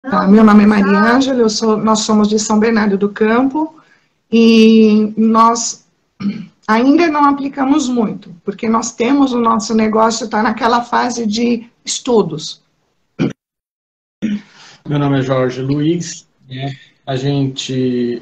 Tá, meu nome é Maria Ângela, nós somos de São Bernardo do Campo e nós ainda não aplicamos muito, porque nós temos o nosso negócio, está naquela fase de estudos. Meu nome é Jorge Luiz, né? A gente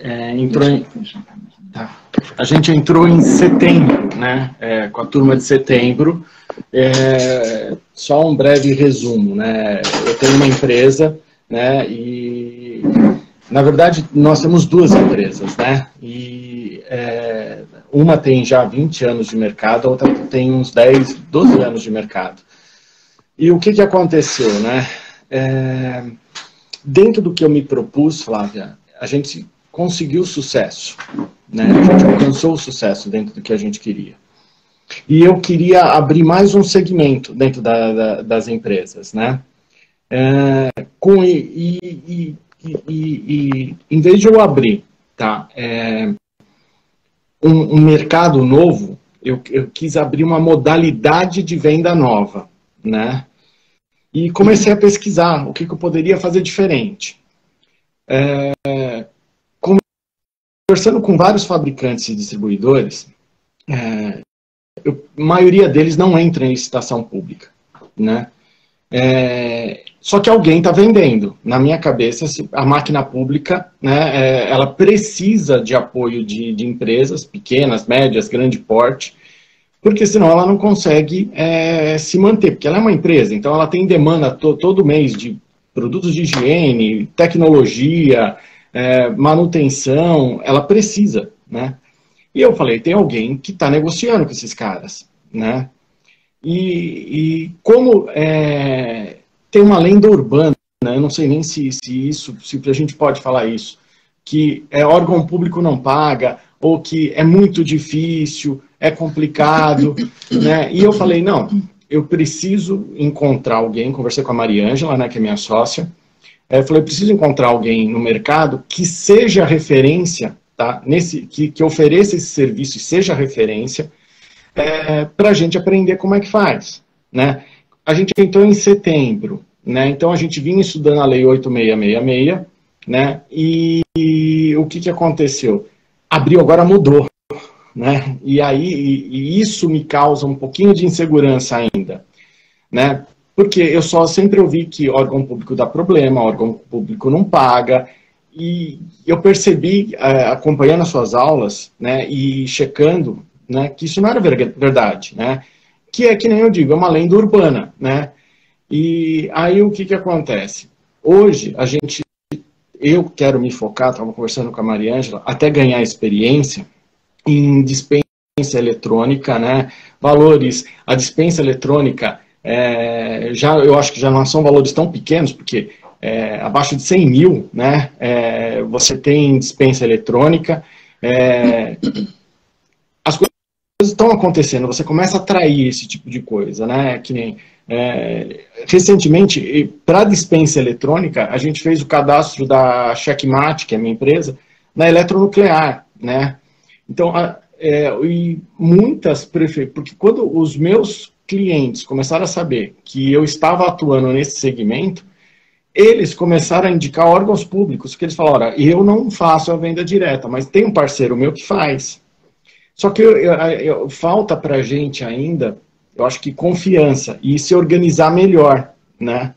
entrou em setembro, né? Com a turma de setembro. Só um breve resumo, né? Eu tenho uma empresa, né? E na verdade nós temos duas empresas, né? E uma tem já 20 anos de mercado, a outra tem uns 10, 12 anos de mercado. E o que aconteceu, né? Dentro do que eu me propus, Flávia, a gente conseguiu sucesso, né? A gente alcançou o sucesso dentro do que a gente queria. E eu queria abrir mais um segmento dentro das empresas, né? Em vez de eu abrir, tá, um mercado novo, eu quis abrir uma modalidade de venda nova, né? E comecei a pesquisar o que eu poderia fazer diferente. Conversando com vários fabricantes e distribuidores, a maioria deles não entra em licitação pública, né? Só que alguém está vendendo. Na minha cabeça, a máquina pública, né, ela precisa de apoio de empresas pequenas, médias, grande porte, porque senão ela não consegue se manter, porque ela é uma empresa, então ela tem demanda todo mês de produtos de higiene, tecnologia, manutenção, ela precisa, né? E eu falei, tem alguém que está negociando com esses caras, né? E como tem uma lenda urbana, né? Eu não sei nem se a gente pode falar isso, que órgão público não paga, ou que é muito difícil, é complicado, né? E eu falei, não, eu preciso encontrar alguém, conversei com a Maria Ângela, né, que é minha sócia, eu falei, eu preciso encontrar alguém no mercado que seja referência, tá? Que ofereça esse serviço e seja referência, para a gente aprender como é que faz, né? A gente entrou em setembro, né? Então a gente vinha estudando a Lei 8666, né? E o que aconteceu? Abril agora mudou, né? E aí isso me causa um pouquinho de insegurança ainda, né? Porque eu sempre ouvi que órgão público dá problema, órgão público não paga, e eu percebi, acompanhando as suas aulas, né, e checando, né, que isso não era verdade, né? Que é que nem eu digo, é uma lenda urbana, né? E aí o que acontece? Hoje eu quero me focar, estava conversando com a Maria Ângela, até ganhar experiência em dispensa eletrônica, né? Valores, a dispensa eletrônica, eu acho que já não são valores tão pequenos, porque abaixo de 100 mil, né? Você tem dispensa eletrônica, as coisas estão acontecendo, você começa a atrair esse tipo de coisa, né? Que nem, recentemente, para a dispensa eletrônica, a gente fez o cadastro da Checkmate, que é a minha empresa, na eletronuclear, né? Então, e muitas prefeituras, porque quando os meus clientes começaram a saber que eu estava atuando nesse segmento, eles começaram a indicar órgãos públicos, que eles falaram, olha, eu não faço a venda direta, mas tem um parceiro meu que faz. Só que falta para a gente ainda, eu acho que confiança e se organizar melhor, né?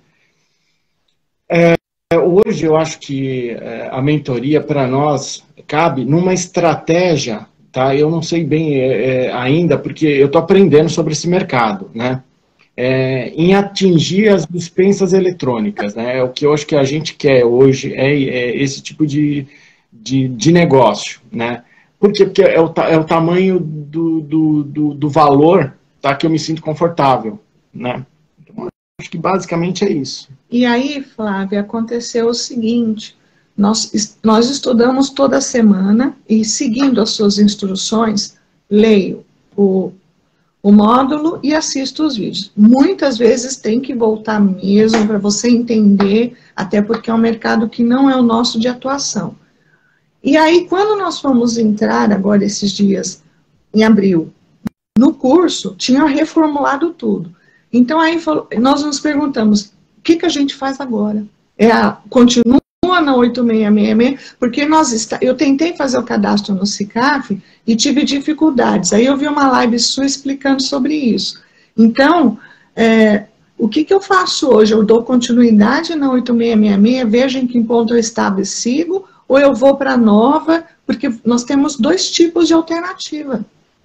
Hoje eu acho que a mentoria para nós cabe numa estratégia, tá? Eu não sei bem ainda, porque eu estou aprendendo sobre esse mercado, né? Em atingir as dispensas eletrônicas, né? O que eu acho que a gente quer hoje é esse tipo de negócio, né? Por quê? Porque é o tamanho do valor, tá, que eu me sinto confortável, né? Então, acho que basicamente é isso. E aí, Flávia, aconteceu o seguinte, nós estudamos toda semana e, seguindo as suas instruções, leio o módulo e assisto os vídeos. Muitas vezes tem que voltar mesmo para você entender, até porque é um mercado que não é o nosso de atuação. E aí, quando nós fomos entrar agora esses dias, em abril, no curso, tinha reformulado tudo. Então, aí nós nos perguntamos, o que a gente faz agora? continua na 8666, porque eu tentei fazer o cadastro no SICAF e tive dificuldades. Aí eu vi uma live sua explicando sobre isso. Então, o que eu faço hoje? Eu dou continuidade na 8666, vejo em que ponto eu estava e sigo, ou eu vou para a nova, porque nós temos 2 tipos de alternativa.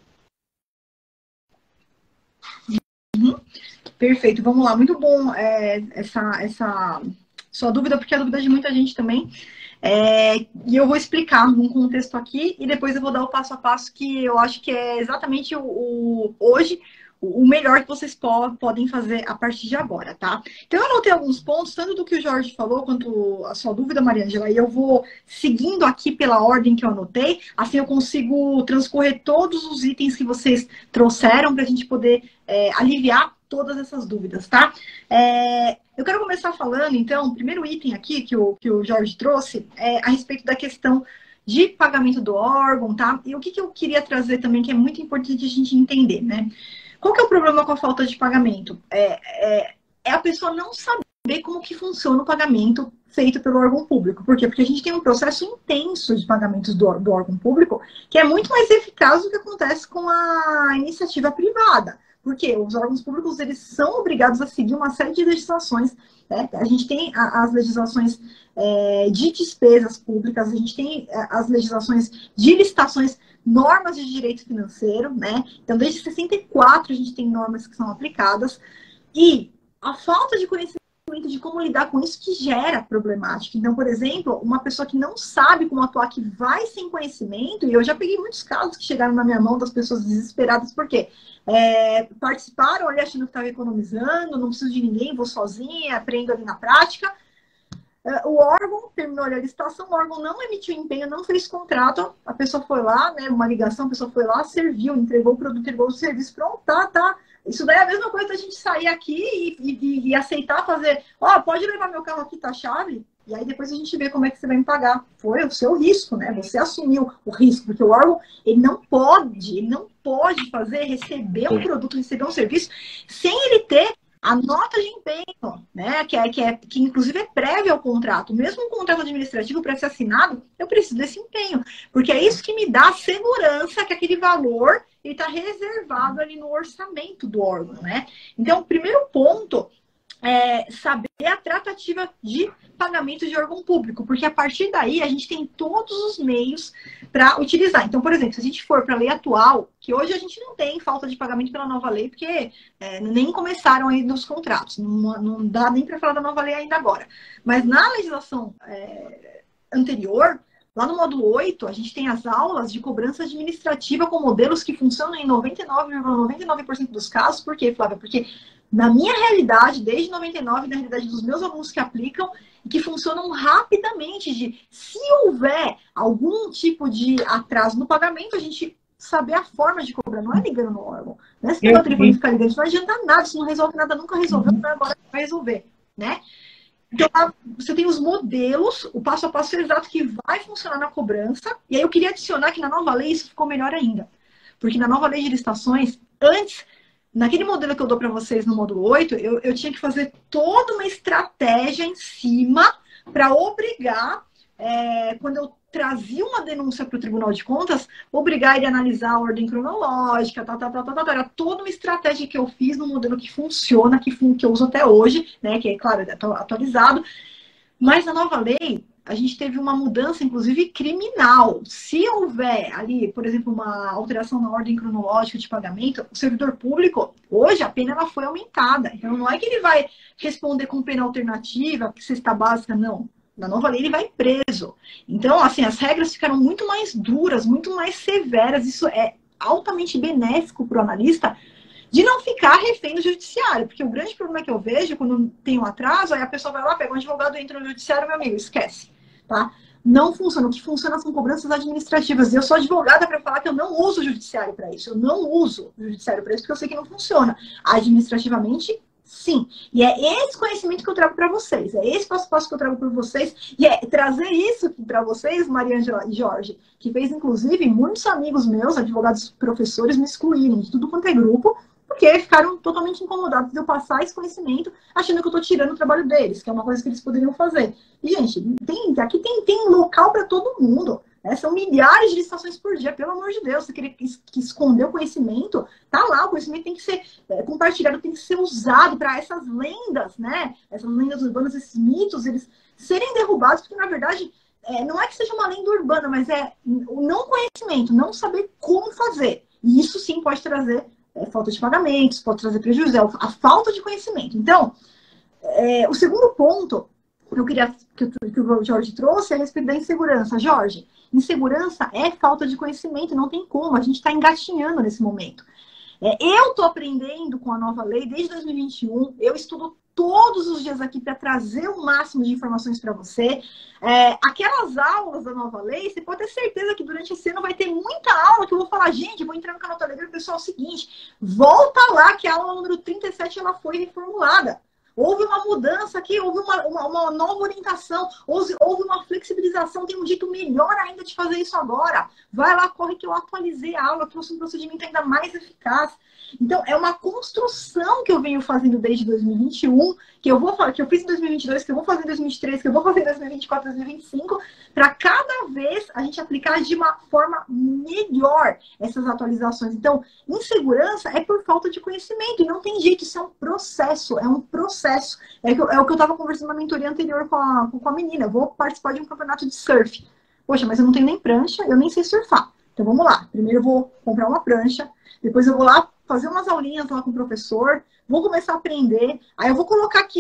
Perfeito, vamos lá. Muito bom essa sua dúvida, porque é a dúvida de muita gente também. E eu vou explicar num contexto aqui, e depois eu vou dar o passo a passo, que eu acho que é exatamente hoje o melhor que vocês podem fazer a partir de agora, tá? Então, eu anotei alguns pontos, tanto do que o Jorge falou, quanto a sua dúvida, Mariângela, e eu vou seguindo aqui pela ordem que eu anotei, assim eu consigo transcorrer todos os itens que vocês trouxeram para a gente poder aliviar todas essas dúvidas, tá? Eu quero começar falando, então, o primeiro item aqui que o Jorge trouxe é a respeito da questão de pagamento do órgão, tá? E o que eu queria trazer também, que é muito importante a gente entender, né? Qual que é o problema com a falta de pagamento? É a pessoa não saber como que funciona o pagamento feito pelo órgão público. Por quê? Porque a gente tem um processo intenso de pagamentos do órgão público, que é muito mais eficaz do que acontece com a iniciativa privada. Porque os órgãos públicos, eles são obrigados a seguir uma série de legislações, né? A gente tem as legislações de despesas públicas, a gente tem as legislações de licitações, normas de direito financeiro, né? Então, desde 64 a gente tem normas que são aplicadas, e a falta de conhecimento de como lidar com isso que gera problemática. Então, por exemplo, uma pessoa que não sabe como atuar, que vai sem conhecimento, e eu já peguei muitos casos que chegaram na minha mão das pessoas desesperadas, porque participaram ali achando que estava economizando, não preciso de ninguém, vou sozinha, aprendo ali na prática. O órgão terminou a licitação, o órgão não emitiu empenho, não fez contrato, a pessoa foi lá, né, uma ligação, a pessoa foi lá, serviu, entregou o produto, entregou o serviço, pronto, tá. Isso daí é a mesma coisa da gente sair aqui e aceitar fazer, pode levar meu carro aqui, tá a chave? E aí depois a gente vê como é que você vai me pagar. Foi o seu risco, né? Você assumiu o risco, porque o órgão, ele não pode receber um produto, receber um serviço, sem ele ter a nota de empenho, né, que inclusive é prévia ao contrato. Mesmo um contrato administrativo para ser assinado, eu preciso desse empenho, porque é isso que me dá a segurança que aquele valor está reservado ali no orçamento do órgão, né? Então, o primeiro ponto é saber a tratativa de pagamento de órgão público, porque a partir daí a gente tem todos os meios para utilizar. Então, por exemplo, se a gente for para a lei atual, que hoje a gente não tem falta de pagamento pela nova lei, porque nem começaram aí nos contratos, não dá nem para falar da nova lei ainda agora. Mas na legislação anterior, lá no módulo 8, a gente tem as aulas de cobrança administrativa com modelos que funcionam em 99,99% dos casos. Por quê, Flávia? Porque na minha realidade, desde 99, na realidade dos meus alunos que aplicam, e que funcionam rapidamente, se houver algum tipo de atraso no pagamento, a gente saber a forma de cobrar, não é ligando no órgão. Né? Se pegar o telefone e ficar ligando, isso não adianta nada, isso não resolve nada, nunca resolveu, agora vai resolver, né? Então, você tem os modelos, o passo a passo exato que vai funcionar na cobrança, e aí eu queria adicionar que na nova lei isso ficou melhor ainda, porque na nova lei de licitações, antes, naquele modelo que eu dou para vocês no módulo 8, eu tinha que fazer toda uma estratégia em cima para obrigar, quando eu trazia uma denúncia para o Tribunal de Contas, obrigar ele a analisar a ordem cronológica, era toda uma estratégia que eu fiz no modelo que funciona, que eu uso até hoje, né, que é, claro, atualizado, mas na nova lei, a gente teve uma mudança, inclusive, criminal. Se houver ali, por exemplo, uma alteração na ordem cronológica de pagamento, o servidor público, hoje, a pena ela foi aumentada. Então, não é que ele vai responder com pena alternativa, que cesta básica, não. Na nova lei, ele vai preso. Então, assim, as regras ficaram muito mais duras, muito mais severas. Isso é altamente benéfico para o analista, de não ficar refém do judiciário. Porque o grande problema que eu vejo, quando tem um atraso, aí a pessoa vai lá, pega um advogado, entra no judiciário, meu amigo, esquece. Tá? Não funciona. O que funciona são cobranças administrativas. E eu sou advogada para falar que eu não uso o judiciário para isso. Eu não uso o judiciário para isso porque eu sei que não funciona. Administrativamente, sim. E é esse conhecimento que eu trago para vocês. É esse passo a passo que eu trago para vocês. E é trazer isso para vocês, Mariângela e Jorge, que fez, inclusive, muitos amigos meus, advogados professores, me excluírem de tudo quanto é grupo, porque ficaram totalmente incomodados de eu passar esse conhecimento, achando que eu estou tirando o trabalho deles, que é uma coisa que eles poderiam fazer. E, gente, aqui tem local para todo mundo. Né? São milhares de licitações por dia, pelo amor de Deus. Você querer que esconder o conhecimento, tá lá, o conhecimento tem que ser compartilhado, tem que ser usado para essas lendas, né? Essas lendas urbanas, esses mitos, eles serem derrubados, porque, na verdade, não é que seja uma lenda urbana, mas é o não conhecimento, não saber como fazer. E isso sim pode trazer falta de pagamentos, pode trazer prejuízo, a falta de conhecimento. Então, o segundo ponto que o Jorge trouxe é a respeito da insegurança. Jorge, insegurança é falta de conhecimento, não tem como, a gente está engatinhando nesse momento. Eu estou aprendendo com a nova lei desde 2021, eu estudo todos os dias aqui para trazer o máximo de informações para você. Aquelas aulas da nova lei, você pode ter certeza que durante esse ano vai ter muita aula que eu vou falar, gente, eu vou entrar no canal Telegram, pessoal, é o seguinte, volta lá que a aula número 37 ela foi reformulada. Houve uma mudança aqui, houve uma nova orientação, houve uma flexibilização, tem um jeito melhor ainda de fazer isso agora. Vai lá, corre que eu atualizei a aula, trouxe um procedimento ainda mais eficaz. Então, é uma construção que eu venho fazendo desde 2021, que eu fiz em 2022, que eu vou fazer em 2023, que eu vou fazer em 2024, 2025, para cada vez a gente aplicar de uma forma melhor essas atualizações. Então, insegurança é por falta de conhecimento, e não tem jeito, isso é um processo, É o que eu estava conversando na mentoria anterior com a menina. Eu vou participar de um campeonato de surf. Poxa, mas eu não tenho nem prancha, eu nem sei surfar. Então vamos lá. Primeiro eu vou comprar uma prancha, depois eu vou lá fazer umas aulinhas lá com o professor, vou começar a aprender, aí eu vou colocar aqui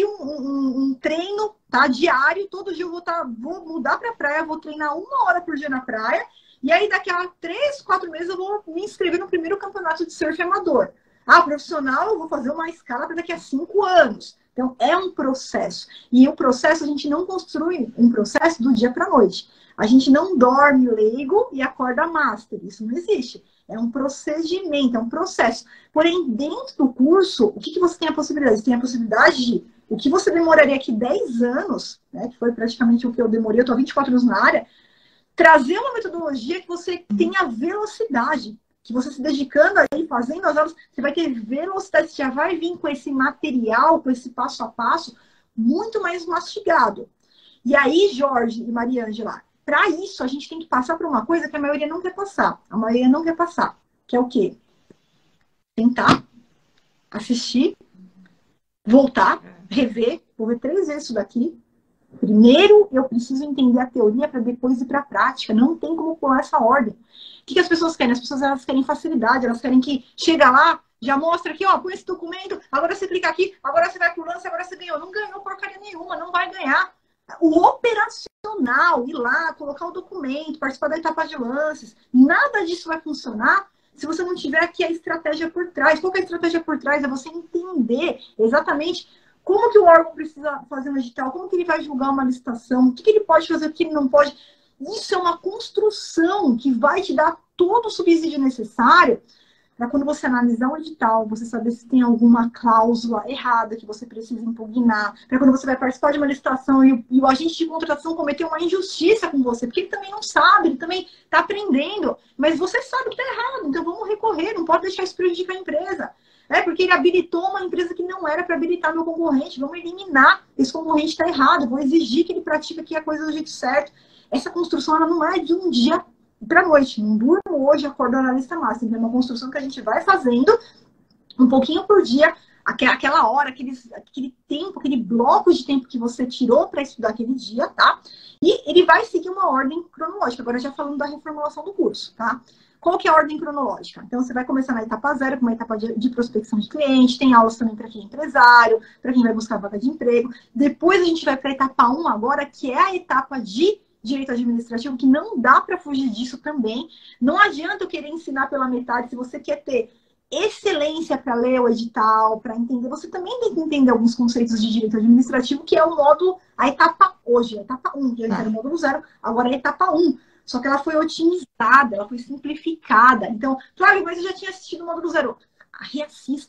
um treino, tá, diário, todo dia eu vou mudar para a praia, vou treinar 1 hora por dia na praia, e aí daqui a 3, 4 meses eu vou me inscrever no primeiro campeonato de surf amador. Profissional, eu vou fazer uma escala para daqui a 5 anos. Então, é um processo. E o processo, a gente não construi um processo do dia para a noite. A gente não dorme leigo e acorda master. Isso não existe. É um procedimento, é um processo. Porém, dentro do curso, o que você tem a possibilidade? Você tem a possibilidade de, o que você demoraria aqui 10 anos, né, que foi praticamente o que eu demorei, eu estou há 24 anos na área, trazer uma metodologia que você tenha velocidade. Que você se dedicando aí, fazendo as aulas, você vai ter velocidade, você já vai vir com esse material, com esse passo a passo, muito mais mastigado. E aí, Jorge e Mariângela, para isso a gente tem que passar por uma coisa que a maioria não quer passar. A maioria não quer passar, que é o quê? Tentar, assistir, voltar, rever, vou ver 3 vezes isso daqui. Primeiro, eu preciso entender a teoria para depois ir para a prática. Não tem como pular essa ordem. O que as pessoas querem? As pessoas elas querem facilidade, elas querem que chega lá, já mostra aqui, ó, põe esse documento, agora você clica aqui, agora você vai pro lance, agora você ganhou. Não ganhou porcaria nenhuma, não vai ganhar. O operacional, ir lá, colocar o documento, participar da etapa de lances, nada disso vai funcionar se você não tiver aqui a estratégia por trás. Qual que é a estratégia por trás? É você entender exatamente como que o órgão precisa fazer um edital, como que ele vai julgar uma licitação, o que ele pode fazer, o que ele não pode. Isso é uma construção que vai te dar todo o subsídio necessário para quando você analisar um edital, você saber se tem alguma cláusula errada que você precisa impugnar, para quando você vai participar de uma licitação e o agente de contratação cometeu uma injustiça com você, porque ele também não sabe, ele também está aprendendo, mas você sabe que está errado, então vamos recorrer, não pode deixar isso prejudicar a empresa. Porque ele habilitou uma empresa que não era para habilitar meu concorrente. Vamos eliminar. Esse concorrente está errado. Vou exigir que ele pratique aqui a coisa do jeito certo. Essa construção ela não é de um dia para a noite. Não durmo hoje, acordo analista master. É uma construção que a gente vai fazendo um pouquinho por dia. Aquela hora, aquele tempo, aquele bloco de tempo que você tirou para estudar aquele dia, tá? E ele vai seguir uma ordem cronológica. Agora já falando da reformulação do curso, tá? Qual que é a ordem cronológica? Então, você vai começar na etapa 0, com uma etapa de prospecção de cliente, tem aulas também para quem é empresário, para quem vai buscar vaga de emprego. Depois a gente vai para a etapa 1 agora, que é a etapa de direito administrativo, que não dá para fugir disso também. Não adianta eu querer ensinar pela metade, se você quer ter excelência para ler o edital, para entender, você também tem que entender alguns conceitos de direito administrativo, que é o módulo, a etapa hoje, a etapa 1, que era o módulo 0, agora é a etapa 1. Só que ela foi otimizada, ela foi simplificada. Então, Flávio, mas eu já tinha assistido o módulo 0. Reassista.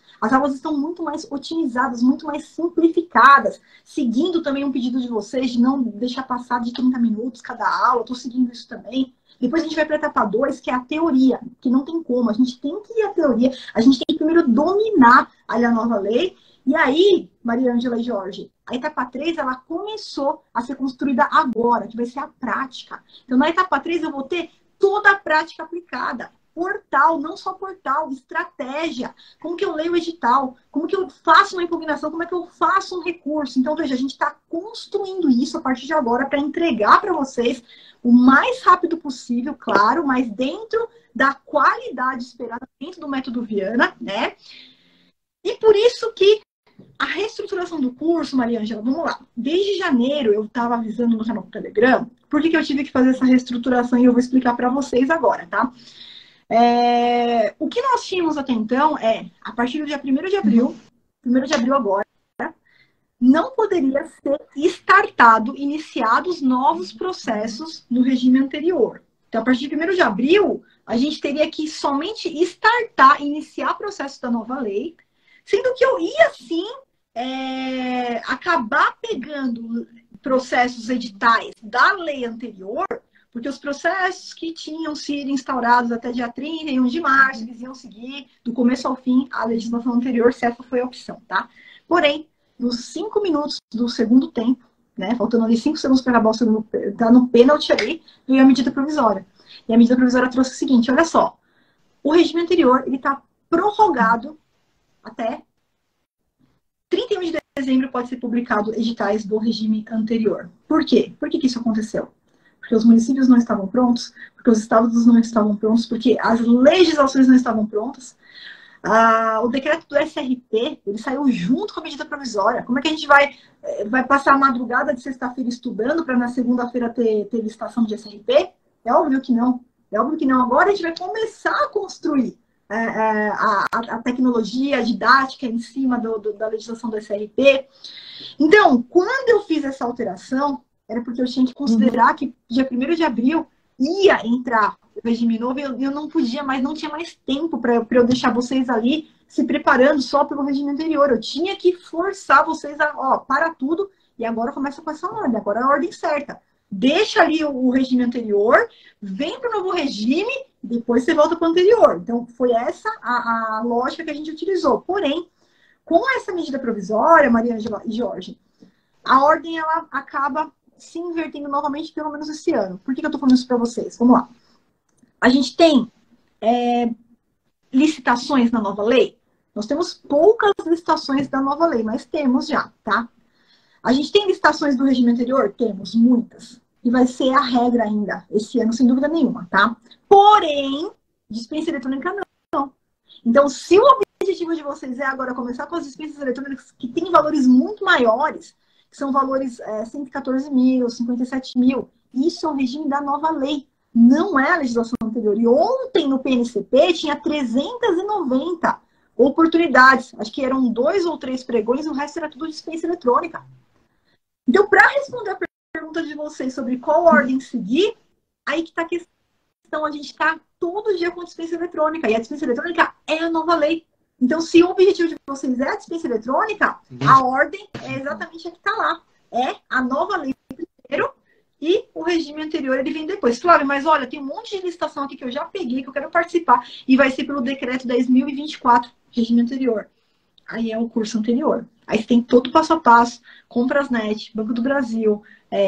As aulas estão muito mais otimizadas, muito mais simplificadas, seguindo também um pedido de vocês de não deixar passar de 30 minutos cada aula, estou seguindo isso também. Depois a gente vai para a etapa 2, que é a teoria, que não tem como, a gente tem que ir à teoria, a gente tem que primeiro dominar ali a nova lei, e aí, Maria Ângela e Jorge, a etapa 3, ela começou a ser construída agora, que vai ser a prática. Então, na etapa 3, eu vou ter toda a prática aplicada. Portal, não só portal, estratégia. Como que eu leio o edital? Como que eu faço uma impugnação? Como é que eu faço um recurso? Então, veja, a gente está construindo isso a partir de agora para entregar para vocês o mais rápido possível, claro, mas dentro da qualidade esperada, dentro do método Viana, né? E por isso que a reestruturação do curso, Maria Ângela, vamos lá. Desde janeiro eu estava avisando no canal do Telegram por que eu tive que fazer essa reestruturação e eu vou explicar para vocês agora, tá? O que nós tínhamos até então a partir do dia 1º de abril, 1º de abril agora, não poderia ser iniciados novos processos no regime anterior. Então, a partir de 1º de abril, a gente teria que somente iniciar processo da nova lei, sendo que eu ia, sim, acabar pegando processos editais da lei anterior, porque os processos que tinham sido instaurados até dia 31 de março, eles iam seguir do começo ao fim a legislação anterior, se essa foi a opção, tá? Porém, nos 5 minutos do segundo tempo, né, faltando ali 5 segundos para acabar o segundo, tá no pênalti ali, veio a medida provisória. E a medida provisória trouxe o seguinte, olha só, o regime anterior, ele está prorrogado até 31 de dezembro pode ser publicado editais do regime anterior. Por quê? Por que isso aconteceu? Porque os municípios não estavam prontos, porque os estados não estavam prontos, porque as legislações não estavam prontas. O decreto do SRP, ele saiu junto com a medida provisória. Como é que a gente vai passar a madrugada de sexta-feira estudando para na segunda-feira ter licitação de SRP? É óbvio que não. É óbvio que não. Agora a gente vai começar a construir a tecnologia, a didática em cima da legislação do SRP. Então, quando eu fiz essa alteração, era porque eu tinha que considerar que dia 1º de abril ia entrar o regime novo e eu não podia mais, não tinha mais tempo para eu deixar vocês ali se preparando só pelo regime anterior. Eu tinha que forçar vocês para tudo e agora começa com essa ordem, agora é a ordem certa. Deixa ali o regime anterior, vem para o novo regime, depois você volta para o anterior. Então, foi essa a lógica que a gente utilizou. Porém, com essa medida provisória, Maria Ângela e Jorge, a ordem ela acaba se invertendo novamente, pelo menos esse ano. Por que eu estou falando isso para vocês? Vamos lá. A gente tem licitações na nova lei? Nós temos poucas licitações da nova lei, mas temos já, tá? A gente tem licitações do regime anterior? Temos, muitas. E vai ser a regra ainda, esse ano, sem dúvida nenhuma, tá? Porém, dispensa eletrônica não. Então, se o objetivo de vocês é agora começar com as dispensas eletrônicas que têm valores muito maiores, que são valores 114 mil, 57 mil, isso é o regime da nova lei, não é a legislação anterior. E ontem no PNCP tinha 390 oportunidades, acho que eram 2 ou 3 pregões, o resto era tudo dispensa eletrônica. Então, para responder a pergunta de vocês sobre qual ordem seguir, aí que está a questão, a gente está todo dia com dispensa eletrônica, e a dispensa eletrônica é a nova lei. Então, se o objetivo de vocês é a dispensa eletrônica, a ordem é exatamente a que está lá. É a nova lei primeiro e o regime anterior ele vem depois. Flávio, mas olha, tem um monte de licitação aqui que eu já peguei, que eu quero participar, e vai ser pelo decreto 10.024, regime anterior. Aí é o curso anterior. Aí você tem todo o passo a passo, Comprasnet, Banco do Brasil,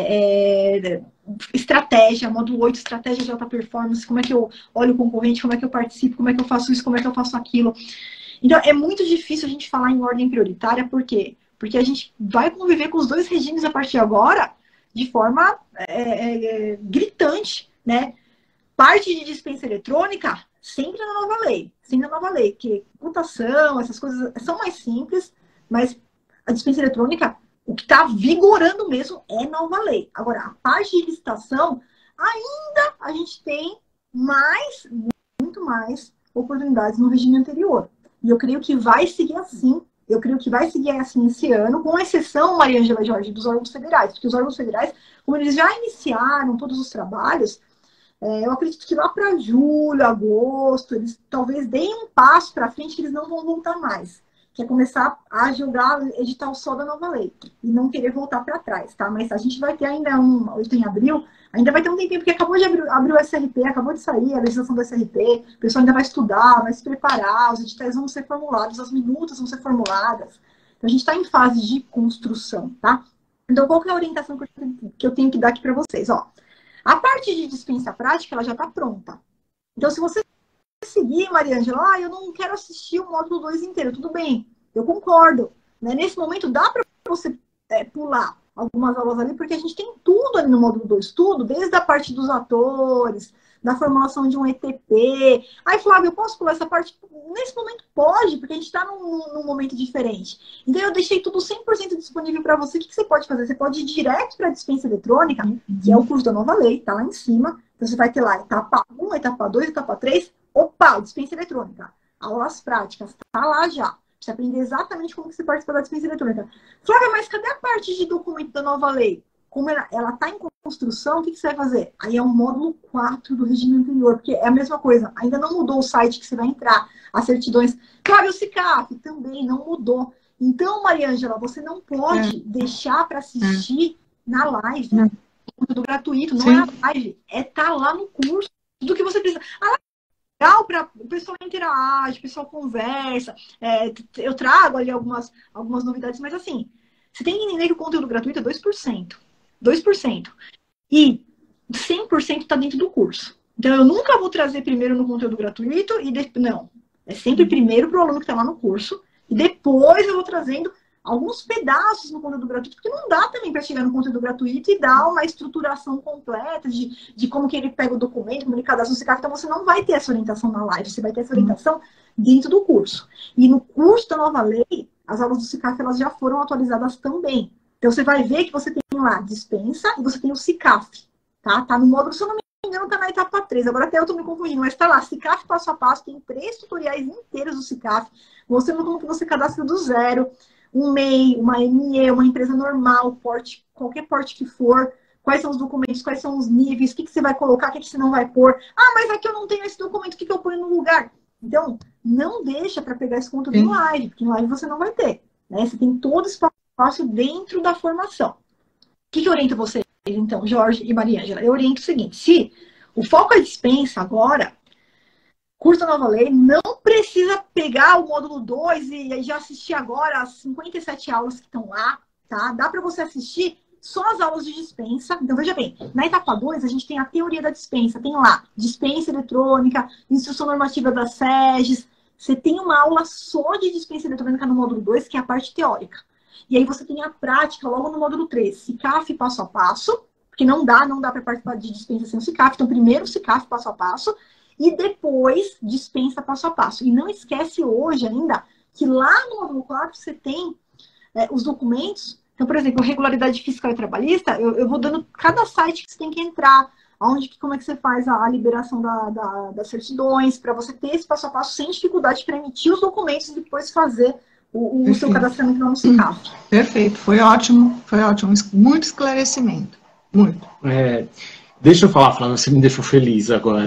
estratégia, módulo 8, estratégia de alta performance, como é que eu olho o concorrente, como é que eu participo, como é que eu faço isso, como é que eu faço aquilo. Então, é muito difícil a gente falar em ordem prioritária, por quê? Porque a gente vai conviver com os dois regimes a partir de agora de forma gritante, né? Parte de dispensa eletrônica, sempre na nova lei. Sempre na nova lei, que computação, essas coisas são mais simples, mas a dispensa eletrônica, o que está vigorando mesmo é nova lei. Agora, a parte de licitação, ainda a gente tem muito mais oportunidades no regime anterior. E eu creio que vai seguir assim. Eu creio que vai seguir assim esse ano, com exceção, Maria Ângela e Jorge, dos órgãos federais. Porque os órgãos federais, como eles já iniciaram todos os trabalhos, eu acredito que lá para julho, agosto, eles talvez deem um passo para frente que eles não vão voltar mais. que é começar a jogar edital só da nova lei e não querer voltar para trás, tá? Mas a gente vai ter ainda hoje em abril, ainda vai ter um tempinho, porque acabou de abrir o SRP, acabou de sair a legislação do SRP, o pessoal ainda vai estudar, vai se preparar, os editais vão ser formulados, as minutas vão ser formuladas. Então, a gente está em fase de construção, tá? Então, qual que é a orientação que eu tenho que dar aqui para vocês? Ó, a parte de dispensa prática, ela já está pronta. Então, se você seguir, Mariângela, eu não quero assistir o módulo 2 inteiro, tudo bem, eu concordo. Né? Nesse momento, dá para você pular algumas aulas ali, porque a gente tem tudo ali no módulo 2, tudo, desde a parte dos atores, da formulação de um ETP. Aí, Flávio, eu posso pular essa parte? Nesse momento pode, porque a gente está num momento diferente. Então, eu deixei tudo 100% disponível para você. O que você pode fazer? Você pode ir direto para a dispensa eletrônica, que é o curso da nova lei, está lá em cima. Então, você vai ter lá etapa 1, etapa 2, etapa 3. Opa, dispensa eletrônica. Aulas práticas, está lá já. Você aprender exatamente como que você participa da dispensa eletrônica. Flávia, mas cadê a parte de documento da nova lei? Como ela está em construção, o que você vai fazer? Aí é o módulo 4 do regime anterior, porque é a mesma coisa. Ainda não mudou o site que você vai entrar, as certidões. Claro, o SICAF também não mudou. Então, Mariângela, você não pode deixar para assistir na live. Conteúdo gratuito, não é a live. É tá lá no curso. Tudo que você precisa. Legal para o pessoal interage, o pessoal conversa. Eu trago ali algumas novidades, mas assim, você tem que entender que o conteúdo gratuito é 2%. 2%. E 100% está dentro do curso. Então, eu nunca vou trazer primeiro no conteúdo gratuito e depois. Não. É sempre primeiro para o aluno que está lá no curso. E depois eu vou trazendo alguns pedaços no conteúdo gratuito, porque não dá também para chegar no conteúdo gratuito e dar uma estruturação completa de como que ele pega o documento, como ele cadastra no SICAF. Então, você não vai ter essa orientação na live, você vai ter essa orientação dentro do curso. E no curso da nova lei, as aulas do SICAF elas já foram atualizadas também. Então, você vai ver que você tem lá dispensa e você tem o SICAF, tá? Tá no módulo, se eu não me engano, tá na etapa 3. Agora até eu tô me confundindo, mas tá lá, SICAF passo a passo, tem 3 tutoriais inteiros do SICAF, mostrando como que você cadastra do zero, um MEI, uma ME, uma empresa normal, porte, qualquer porte que for, quais são os documentos, quais são os níveis, o que você vai colocar, o que você não vai pôr. Ah, mas aqui eu não tenho esse documento, o que eu ponho no lugar? Então, não deixa para pegar esse conteúdo no live, porque no live você não vai ter. Né? Você tem todo esse espaço dentro da formação. O que eu oriento vocês, então, Jorge e Mariângela? Eu oriento o seguinte, se o foco é dispensa agora, curso da nova lei, não precisa pegar o módulo 2 e já assistir agora as 57 aulas que estão lá, tá? Dá para você assistir só as aulas de dispensa. Então, veja bem, na etapa 2, a gente tem a teoria da dispensa. Tem lá, dispensa eletrônica, instrução normativa das SEGES. Você tem uma aula só de dispensa eletrônica no módulo 2, que é a parte teórica. E aí você tem a prática logo no módulo 3, SICAF passo a passo, porque não dá para participar de dispensa sem o SICAF. Então, primeiro SICAF passo a passo, e depois dispensa passo a passo. E não esquece hoje ainda que lá no módulo 4 você tem os documentos. Então, por exemplo, regularidade fiscal e trabalhista, eu vou dando cada site que você tem que entrar, como é que você faz a liberação das certidões, para você ter esse passo a passo sem dificuldade para emitir os documentos e depois fazer o seu cadastramento no SICAF. Perfeito, foi ótimo, muito esclarecimento, muito. Deixa eu falar, Flávia, você me deixou feliz agora.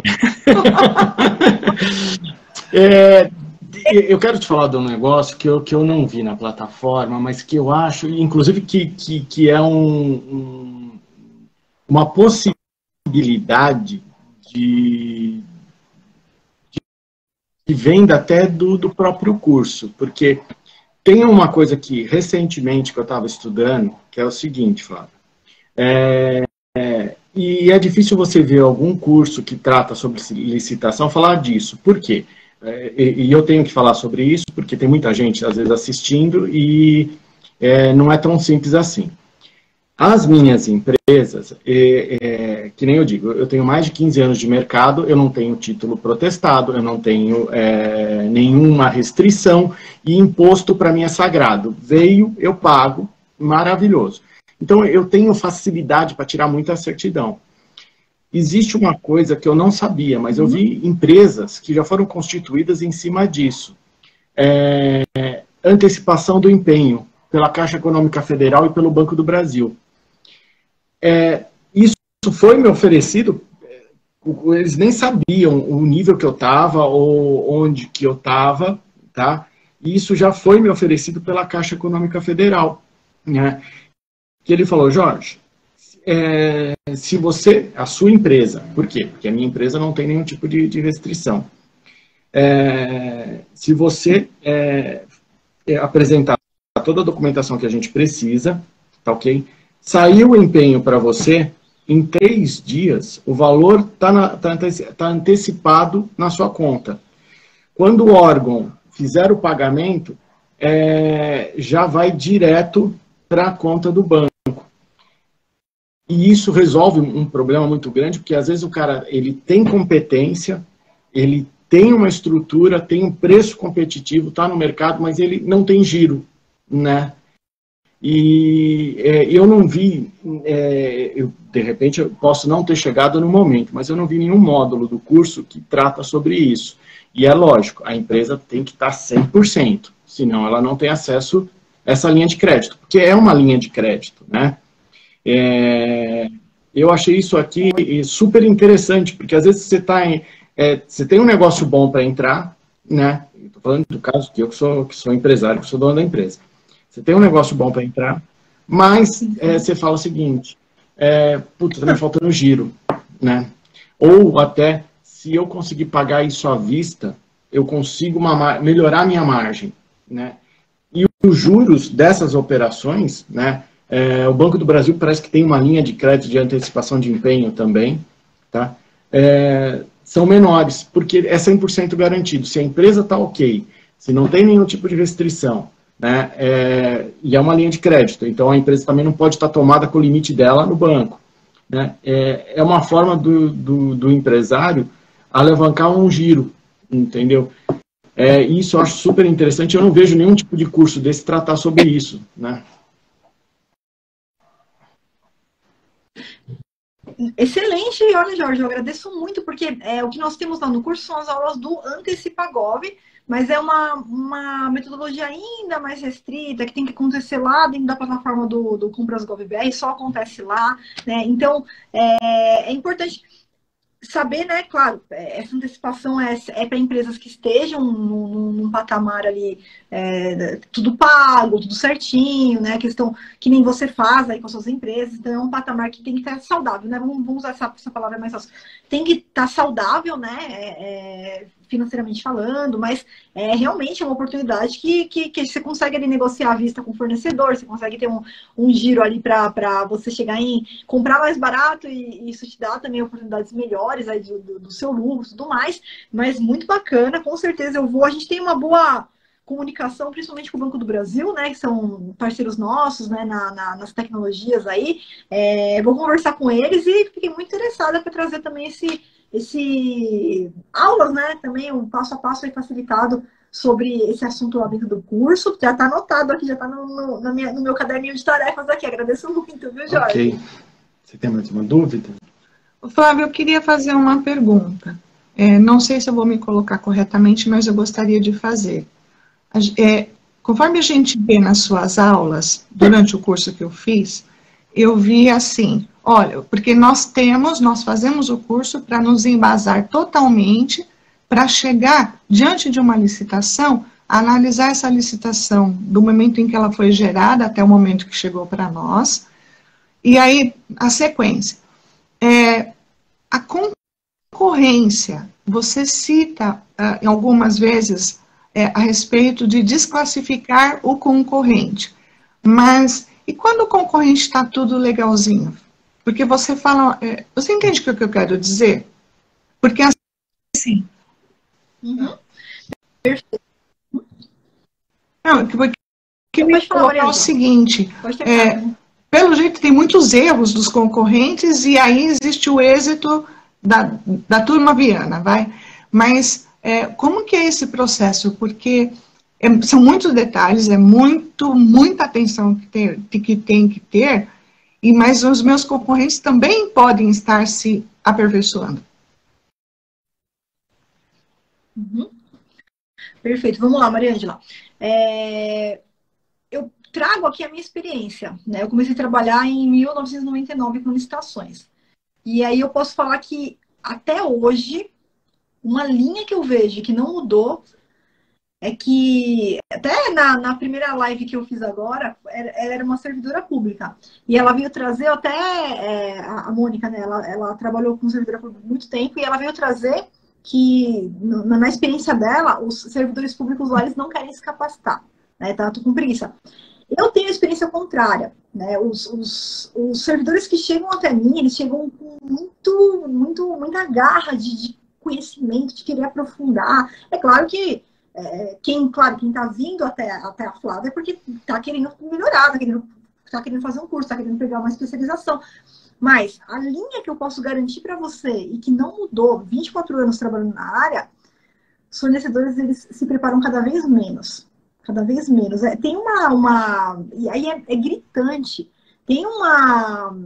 Eu quero te falar de um negócio que eu não vi na plataforma, mas que eu acho, inclusive, que é uma possibilidade de venda até do próprio curso, porque tem uma coisa que, recentemente, que eu estava estudando, que é o seguinte, Flávia, e é difícil você ver algum curso que trata sobre licitação falar disso. Por quê? E eu tenho que falar sobre isso, porque tem muita gente, às vezes, assistindo, e não é tão simples assim. As minhas empresas, que nem eu digo, eu tenho mais de 15 anos de mercado, eu não tenho título protestado, eu não tenho nenhuma restrição, e imposto para mim é sagrado. Veio, eu pago, maravilhoso. Então, eu tenho facilidade para tirar muita certidão. Existe uma coisa que eu não sabia, mas eu vi empresas que já foram constituídas em cima disso. Antecipação do empenho pela Caixa Econômica Federal e pelo Banco do Brasil. Isso foi me oferecido, eles nem sabiam o nível que eu estava ou onde que eu estava, tá? E isso já foi me oferecido pela Caixa Econômica Federal, né? Que ele falou, Jorge, se você, a sua empresa, por quê? Porque a minha empresa não tem nenhum tipo de restrição. Se você apresentar toda a documentação que a gente precisa, tá ok? Saiu o empenho para você, em 3 dias, o valor tá antecipado na sua conta. Quando o órgão fizer o pagamento, já vai direto para a conta do banco. E isso resolve um problema muito grande, porque às vezes o cara ele tem competência, ele tem uma estrutura, tem um preço competitivo, está no mercado, mas ele não tem giro, né? E eu não vi, de repente eu posso não ter chegado no momento, mas eu não vi nenhum módulo do curso que trata sobre isso. E é lógico, a empresa tem que estar 100%, senão ela não tem acesso a essa linha de crédito, porque é uma linha de crédito, né? Eu achei isso aqui super interessante, porque às vezes você tem um negócio bom para entrar, né? Estou falando do caso que eu que sou empresário, que sou dono da empresa. Você tem um negócio bom para entrar, mas você fala o seguinte, putz, tá me faltando giro, né? Ou até, se eu conseguir pagar isso à vista, eu consigo melhorar a minha margem, né? E os juros dessas operações, né? O Banco do Brasil parece que tem uma linha de crédito de antecipação de empenho também, tá? São menores, porque é 100% garantido. Se a empresa está ok, se não tem nenhum tipo de restrição, né? E é uma linha de crédito, então a empresa também não pode estar tomada com o limite dela no banco, né? É uma forma do empresário alavancar um giro, entendeu? Isso eu acho super interessante, eu não vejo nenhum tipo de curso desse tratar sobre isso, né? Excelente, olha, Jorge, eu agradeço muito, porque o que nós temos lá no curso são as aulas do Antecipagov, mas é uma metodologia ainda mais restrita, que tem que acontecer lá dentro da plataforma do Compras.gov.br, só acontece lá, né? Então, é importante saber, né, claro, essa antecipação é para empresas que estejam num patamar ali, tudo pago, tudo certinho, né, questão que nem você faz aí com as suas empresas, então é um patamar que tem que estar saudável, né, vamos usar essa palavra mais fácil, tem que estar saudável, né, financeiramente falando, mas realmente é uma oportunidade que você consegue ali negociar à vista com o fornecedor, você consegue ter um giro ali para você chegar em comprar mais barato e isso te dá também oportunidades melhores aí do seu lucro e tudo mais, mas muito bacana, com certeza a gente tem uma boa comunicação, principalmente com o Banco do Brasil, né, que são parceiros nossos, né, nas tecnologias aí, vou conversar com eles e fiquei muito interessada para trazer também esse aulas, né, também um passo a passo aí facilitado sobre esse assunto lá dentro do curso, já está anotado aqui, já está no meu caderninho de tarefas aqui, agradeço muito, viu, Jorge? Ok. Você tem mais uma dúvida? Flávio, eu queria fazer uma pergunta. Não sei se eu vou me colocar corretamente, mas eu gostaria de fazer. Conforme a gente vê nas suas aulas, durante o curso que eu fiz, eu vi assim, olha, porque nós fazemos o curso para nos embasar totalmente, para chegar diante de uma licitação, analisar essa licitação do momento em que ela foi gerada até o momento que chegou para nós, e aí a sequência. A concorrência, você cita algumas vezes a respeito de desclassificar o concorrente, mas e quando o concorrente está tudo legalzinho? Porque você fala, você entende o que eu quero dizer? Porque assim... Perfeito. Não, que me fala é o seguinte, pelo jeito tem muitos erros dos concorrentes e aí existe o êxito da turma viana, vai? Mas como que é esse processo? Porque são muitos detalhes, muita atenção que tem que ter, mas os meus concorrentes também podem estar se aperfeiçoando. Perfeito, vamos lá, Mariângela. Eu trago aqui a minha experiência, né? Eu comecei a trabalhar em 1999 com licitações. E aí eu posso falar que até hoje, uma linha que eu vejo que não mudou é que até na primeira live que eu fiz agora, ela era uma servidora pública. E ela veio trazer até a Mônica, né? Ela trabalhou com servidora pública há muito tempo, e ela veio trazer que, na experiência dela, os servidores públicos lá, eles não querem se capacitar, né? Tá, tô com preguiça. Eu tenho a experiência contrária, né? Os servidores que chegam até mim, eles chegam com muita garra de conhecimento, de querer aprofundar. É claro que quem está vindo até a Flávia é porque está querendo melhorar, está querendo fazer um curso, está querendo pegar uma especialização. Mas a linha que eu posso garantir para você, e que não mudou, 24 anos trabalhando na área, os fornecedores, eles se preparam cada vez menos. Cada vez menos. Tem e aí é gritante. Tem uma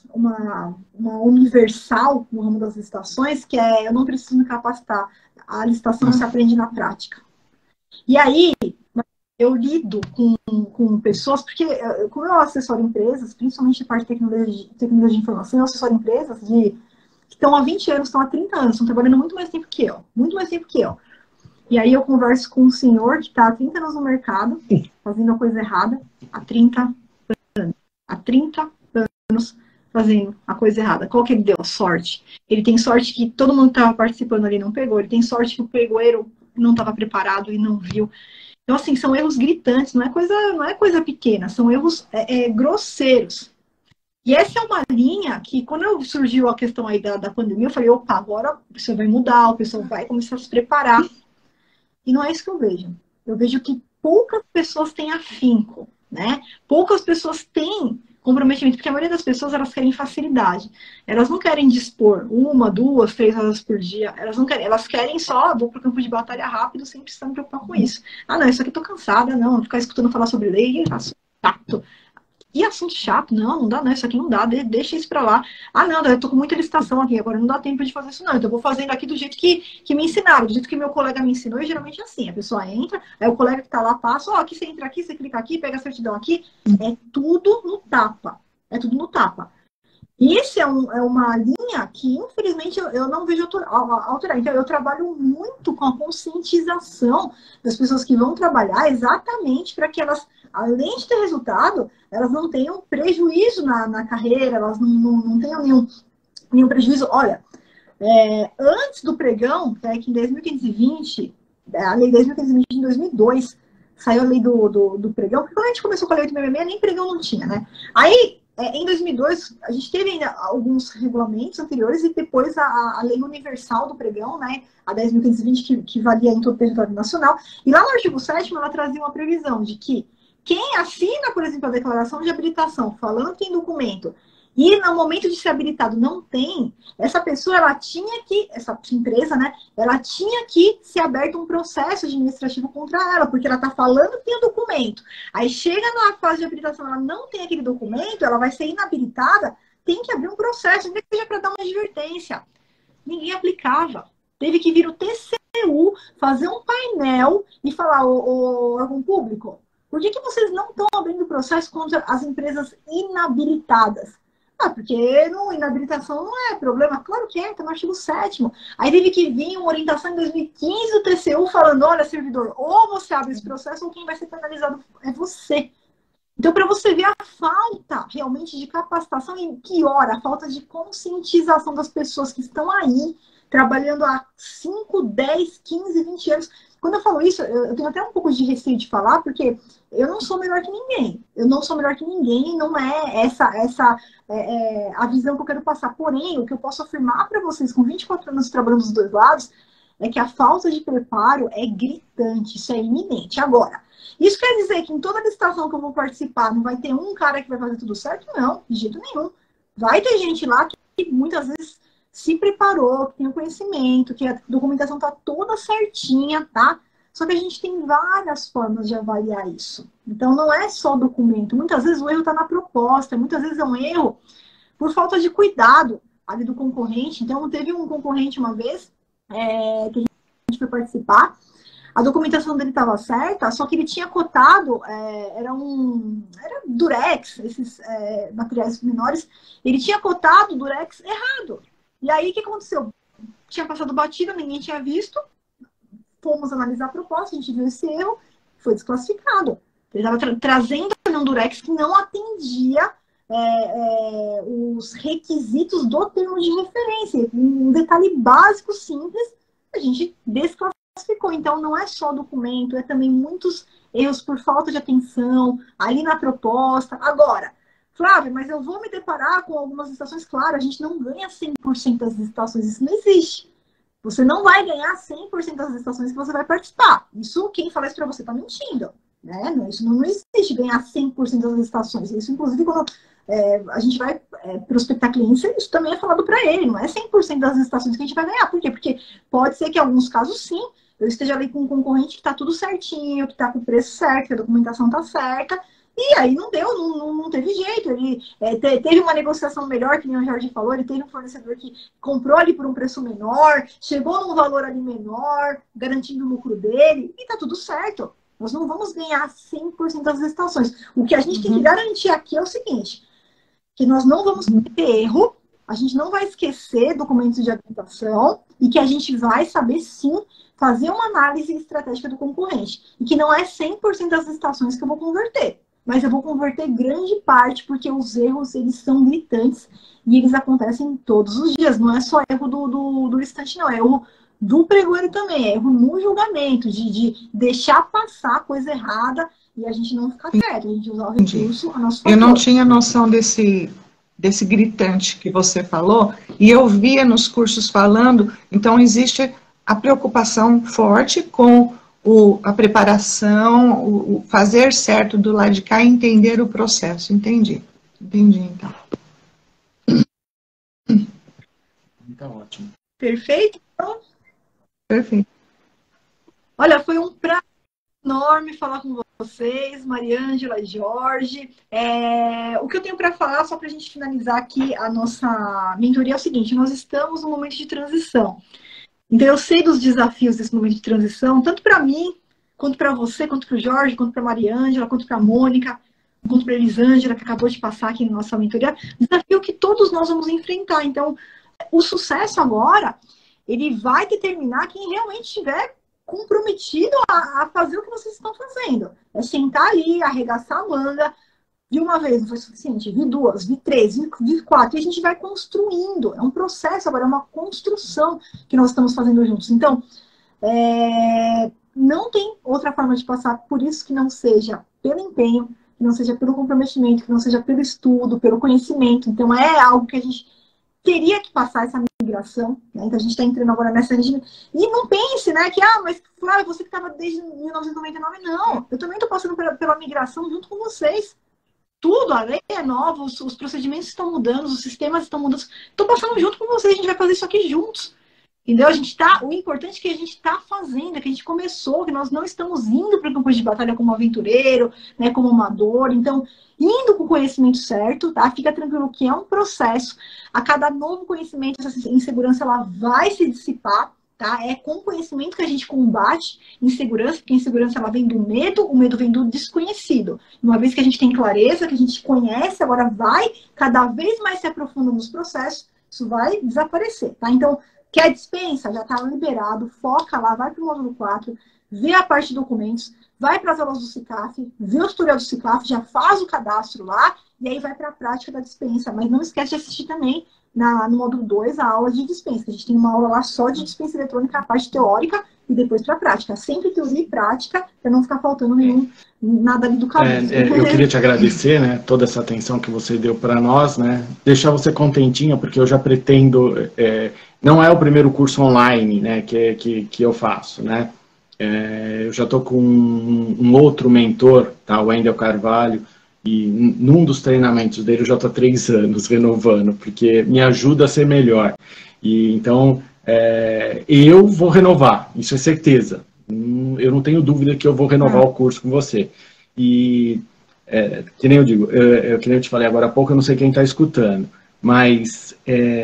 universal no ramo das licitações, que é: eu não preciso me capacitar, a licitação se aprende na prática. E aí, eu lido com pessoas, porque como eu assessoro empresas, principalmente a parte de tecnologia de informação, eu assessoro empresas que estão há 20 anos, estão há 30 anos, estão trabalhando muito mais tempo que eu. Muito mais tempo que eu. E aí eu converso com um senhor que está há 30 anos no mercado, fazendo a coisa errada, há 30 anos. Há 30 anos fazendo a coisa errada. Qual que ele deu? Sorte. Ele tem sorte que todo mundo que estava participando ali não pegou. Ele tem sorte que o pregoeiro não estava preparado e não viu. Então, assim, são erros gritantes, não é coisa pequena, são erros grosseiros. E essa é uma linha que, quando surgiu a questão aí da pandemia, eu falei: opa, agora o pessoal vai mudar, o pessoal vai começar a se preparar. E não é isso que eu vejo. Eu vejo que poucas pessoas têm afinco, né? Poucas pessoas têm comprometimento, porque a maioria das pessoas, elas querem facilidade. Elas não querem dispor 1, 2, 3 horas por dia. Elas querem só: vou para o campo de batalha rápido, sem precisar me preocupar com isso. Ah, não, isso aqui eu tô cansada, não, ficar escutando falar sobre lei, assunto chato. E assunto chato, não dá, não, isso aqui não dá, deixa isso pra lá. Ah, não, eu tô com muita licitação aqui, agora não dá tempo de fazer isso não, então eu vou fazendo aqui do jeito que me ensinaram, do jeito que meu colega me ensinou, e geralmente é assim: a pessoa entra, aí o colega que tá lá passa: ó, aqui você entra aqui, você clica aqui, pega a certidão aqui, é tudo no tapa, E esse é uma linha que, infelizmente, eu não vejo alterar. Então, eu trabalho muito com a conscientização das pessoas que vão trabalhar, exatamente para que elas, além de ter resultado, elas não tenham prejuízo na carreira, elas não tenham nenhum prejuízo. Olha, antes do pregão, que em 2020, a lei 10.520 em 2002, saiu a lei do pregão, porque quando a gente começou com a lei do 866, nem pregão não tinha, né? Aí, em 2002, a gente teve ainda alguns regulamentos anteriores, e depois a lei universal do pregão, né, a 10.520, que valia em todo o território nacional. E lá no artigo 7º, ela trazia uma previsão de que quem assina, por exemplo, a declaração de habilitação, falando que tem documento, e no momento de ser habilitado não tem, essa pessoa, essa empresa, né, ela tinha que ser aberto um processo administrativo contra ela, porque ela está falando que tem o documento. Aí chega na fase de habilitação, ela não tem aquele documento, ela vai ser inabilitada, tem que abrir um processo, nem que seja para dar uma advertência. Ninguém aplicava. Teve que vir o TCU, fazer um painel e falar: o órgão público, por que vocês não estão abrindo processo contra as empresas inabilitadas? Ah, porque inabilitação não é problema. Claro que está no artigo 7º. Aí teve que vir uma orientação em 2015 do TCU falando: olha, servidor, ou você abre esse processo, ou quem vai ser penalizado é você. Então, para você ver a falta realmente de capacitação, e pior, a falta de conscientização das pessoas que estão aí trabalhando há 5, 10, 15, 20 anos. Quando eu falo isso, eu tenho até um pouco de receio de falar, porque eu não sou melhor que ninguém. Eu não sou melhor que ninguém, não é essa a visão que eu quero passar. Porém, o que eu posso afirmar para vocês, com 24 anos trabalhando dos dois lados, é que a falta de preparo é gritante, isso é iminente. Agora, isso quer dizer que em toda licitação que eu vou participar não vai ter um cara que vai fazer tudo certo? Não, de jeito nenhum. Vai ter gente lá que muitas vezes se preparou, que tem o conhecimento, que a documentação está toda certinha, tá? Só que a gente tem várias formas de avaliar isso. Então, não é só documento. Muitas vezes o erro está na proposta, muitas vezes é um erro por falta de cuidado ali do concorrente. Então, teve um concorrente uma vez que a gente foi participar, a documentação dele estava certa, só que ele tinha cotado, era durex, esses materiais menores, ele tinha cotado durex errado. E aí, o que aconteceu? Tinha passado batida, ninguém tinha visto, fomos analisar a proposta, a gente viu esse erro, foi desclassificado. Ele estava trazendo um Durex que não atendia os requisitos do termo de referência. Um detalhe básico, simples, a gente desclassificou. Então, não é só documento, é também muitos erros por falta de atenção, ali na proposta. Agora, Flávia, mas eu vou me deparar com algumas licitações, claro, a gente não ganha 100% das licitações, isso não existe. Você não vai ganhar 100% das licitações que você vai participar. Isso, quem fala isso para você está mentindo. Né? Isso não existe ganhar 100% das licitações. Isso, inclusive, quando a gente vai prospectar clientes, isso também é falado para ele. Não é 100% das licitações que a gente vai ganhar. Por quê? Porque pode ser que em alguns casos, sim, eu esteja ali com um concorrente que está tudo certinho, que está com o preço certo, que a documentação está certa, e aí não deu, não teve jeito. Ele teve uma negociação melhor, que nem o Jorge falou, ele teve um fornecedor que comprou ali por um preço menor, chegou num valor ali menor, garantindo o lucro dele, e tá tudo certo. Nós não vamos ganhar 100% das licitações. O que a gente tem que garantir aqui é o seguinte, que nós não vamos ter erro, a gente não vai esquecer documentos de habilitação, e que a gente vai saber, sim, fazer uma análise estratégica do concorrente. E que não é 100% das licitações que eu vou converter. Mas eu vou converter grande parte, porque os erros, eles são gritantes e eles acontecem todos os dias. Não é só erro do listante, não. É erro do pregoeiro também. É erro no julgamento, de deixar passar coisa errada e a gente não ficar quieto. A gente usar o recurso a nosso favor. Eu não tinha noção desse gritante que você falou, e eu via nos cursos falando, então existe a preocupação forte com a preparação, o fazer certo do lado de cá e entender o processo. Entendi, então. Tá ótimo. Perfeito? Então, perfeito. Olha, foi um prazer enorme falar com vocês, Mariângela e Jorge. O que eu tenho para falar, só para a gente finalizar aqui a nossa mentoria, é o seguinte: nós estamos num momento de transição. Então, eu sei dos desafios desse momento de transição, tanto para mim, quanto para você, quanto para o Jorge, quanto para a Mariângela, quanto para a Mônica, quanto para a Elisângela, que acabou de passar aqui na nossa mentoria. Desafio que todos nós vamos enfrentar. Então, o sucesso agora, ele vai determinar quem realmente estiver comprometido a fazer o que vocês estão fazendo. É sentar ali, arregaçar a manga. De uma vez não foi suficiente, vi duas, vi três, vi quatro, e a gente vai construindo. É um processo agora, é uma construção que nós estamos fazendo juntos. Então, não tem outra forma de passar por isso que não seja pelo empenho, que não seja pelo comprometimento, que não seja pelo estudo, pelo conhecimento. Então, é algo que a gente teria que passar essa migração, né? Então, a gente está entrando agora nessa... E não pense, né, que, mas Flávia, você que estava desde 1999, não. Eu também estou passando pela migração junto com vocês. Tudo, a lei é nova, os procedimentos estão mudando, os sistemas estão mudando. Estou passando junto com vocês, a gente vai fazer isso aqui juntos. Entendeu? O importante é que a gente está fazendo, é que a gente começou, que nós não estamos indo para o campo de batalha como aventureiro, né, como amador. Então, indo com o conhecimento certo, tá? Fica tranquilo que é um processo. A cada novo conhecimento, essa insegurança ela vai se dissipar. Tá? É com conhecimento que a gente combate insegurança, porque a insegurança ela vem do medo, o medo vem do desconhecido. Uma vez que a gente tem clareza, que a gente conhece, agora vai cada vez mais se aprofundando nos processos, isso vai desaparecer. Tá? Então, quer dispensa? Já está liberado, foca lá, vai para o módulo 4, vê a parte de documentos, vai para as aulas do CICAF, vê o tutorial do CICAF, já faz o cadastro lá, e aí vai para a prática da dispensa. Mas não esquece de assistir também no módulo 2, a aula de dispensa. A gente tem uma aula lá só de dispensa eletrônica, a parte teórica, e depois para a prática. Sempre teoria e prática, para não ficar faltando nada ali do caminho. Eu queria te agradecer, né, toda essa atenção que você deu para nós, né, deixar você contentinha, porque eu já pretendo, não é o primeiro curso online, né, que eu faço, né, eu já estou com um outro mentor, tá, o Wendel Carvalho, e num dos treinamentos dele eu já estou há 3 anos renovando, porque me ajuda a ser melhor. E então, eu vou renovar, isso é certeza. Eu não tenho dúvida que eu vou renovar o curso com você. E, que nem eu digo, que nem eu te falei agora há pouco, eu não sei quem está escutando, mas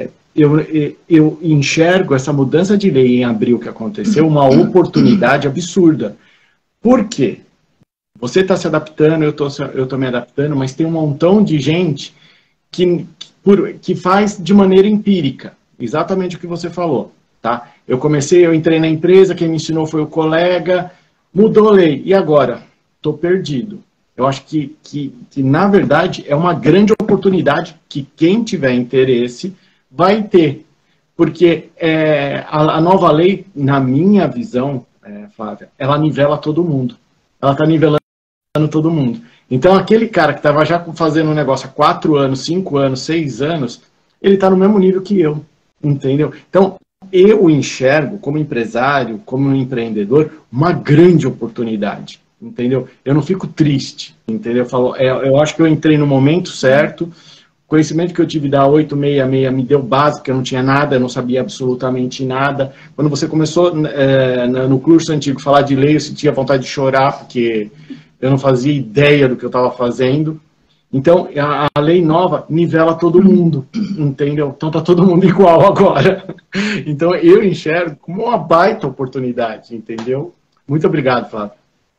eu enxergo essa mudança de lei em abril que aconteceu uma oportunidade absurda. Por quê? Você está se adaptando, eu tô me adaptando, mas tem um montão de gente que faz de maneira empírica, exatamente o que você falou. tá? Eu entrei na empresa, quem me ensinou foi o colega, mudou a lei, e agora? Estou perdido. Eu acho que, na verdade, é uma grande oportunidade que quem tiver interesse vai ter. Porque a nova lei, na minha visão, Flávia, ela nivela todo mundo. Ela está nivelando todo mundo. Então, aquele cara que estava já fazendo um negócio há 4 anos, 5 anos, 6 anos, ele está no mesmo nível que eu, entendeu? Então, eu enxergo, como empresário, como empreendedor, uma grande oportunidade, entendeu? Eu não fico triste, entendeu? Eu acho que eu entrei no momento certo, o conhecimento que eu tive da 866 me deu base, porque eu não tinha nada, eu não sabia absolutamente nada. Quando você começou no curso antigo falar de lei, eu sentia vontade de chorar, porque eu não fazia ideia do que eu estava fazendo. Então, a lei nova nivela todo mundo, entendeu? Então, está todo mundo igual agora. Então, eu enxergo como uma baita oportunidade, entendeu? Muito obrigado, Flávio.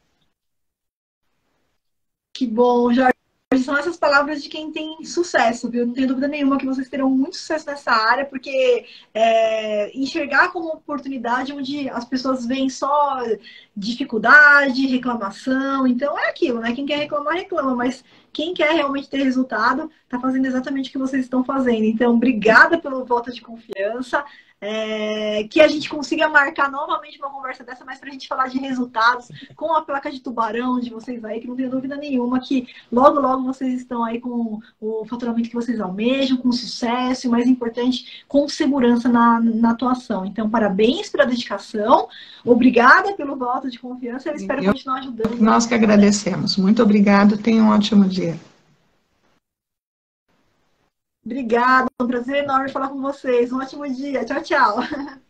Que bom, Jorge. São essas palavras de quem tem sucesso, viu? Não tenho dúvida nenhuma que vocês terão muito sucesso nessa área, porque enxergar como oportunidade onde as pessoas veem só dificuldade, reclamação, então é aquilo, né? Quem quer reclamar, reclama, mas quem quer realmente ter resultado, está fazendo exatamente o que vocês estão fazendo. Então, obrigada pelo voto de confiança. Que a gente consiga marcar novamente uma conversa dessa, mas para a gente falar de resultados com a placa de tubarão de vocês aí, que não tenho dúvida nenhuma que logo, logo vocês estão aí com o faturamento que vocês almejam, com sucesso e, mais importante, com segurança na atuação. Então, parabéns pela dedicação, obrigada pelo voto de confiança, eu espero continuar ajudando. Nós que agradecemos. Muito obrigado, tenha um ótimo dia. Obrigada, é um prazer enorme falar com vocês. Um ótimo dia. Tchau, tchau.